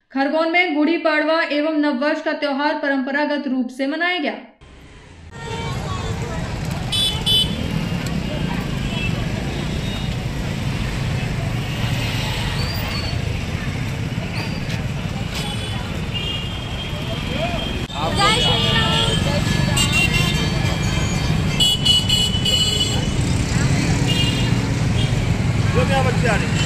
खरगोन में गुड़ी पड़वा एवं नववर्ष का त्योहार परंपरागत रूप से मनाया गया। बच्चे आ रहे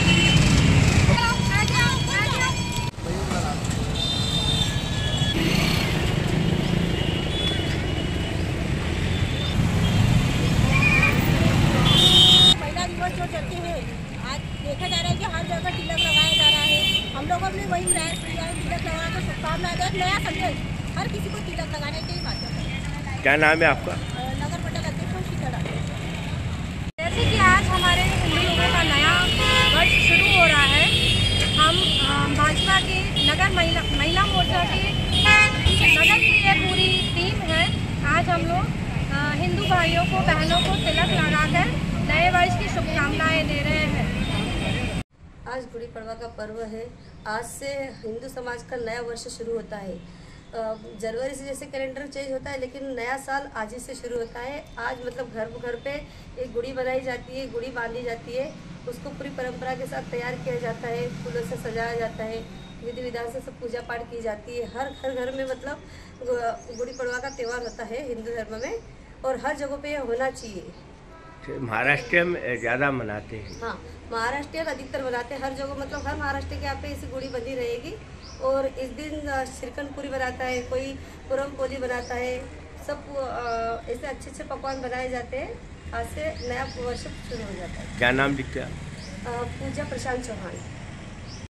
जो चलते हैं, आज देखा जा रहा है कि हर जगह तिलक लगाया जा रहा है। हम लोगों ने वही प्रयास किया है, तिलक लगाना तो शुभकामनाएं दे, नया संदेश हर किसी को तिलक लगाने के ही माध्यम है। क्या नाम है आपका? नगर मंडल अध्यक्ष शीतला। जैसे कि आज हमारे हिंदू लोगों का नया वर्ष शुरू हो रहा है, हम भाजपा की नगर महिला मोर्चा की नगर की ये पूरी टीम है। आज हम लोग हिंदू भाइयों को बहनों को तिलक लगाकर नए वर्ष की शुभकामनाएं दे रहे हैं। आज गुड़ी पड़वा का पर्व है। आज से हिंदू समाज का नया वर्ष शुरू होता है। जनवरी से जैसे कैलेंडर चेंज होता है, लेकिन नया साल आज ही से शुरू होता है। आज मतलब घर पे एक गुड़ी बनाई जाती है, गुड़ी बांधी जाती है, उसको पूरी परंपरा के साथ तैयार किया जाता है, फूलों से सजाया जाता है, विधि विधान से सब पूजा पाठ की जाती है। हर घर में मतलब गुड़ी पड़वा का त्यौहार होता है हिंदू धर्म में, और हर जगह पे यह होना चाहिए। महाराष्ट्र में ज़्यादा मनाते हैं। हाँ, महाराष्ट्र अधिकतर मनाते हैं हर जगह, मतलब हर महाराष्ट्र के यहाँ पे इसी गुड़ी बंधी रहेगी। और इस दिन श्रीखंड पूरी बनाता है, कोई पुरम पोली बनाता है, सब ऐसे अच्छे पकवान बनाए जाते हैं। आज से नया वर्ष शुरू हो जाता है। क्या नाम लिखते हैं? पूजा प्रशांत चौहान।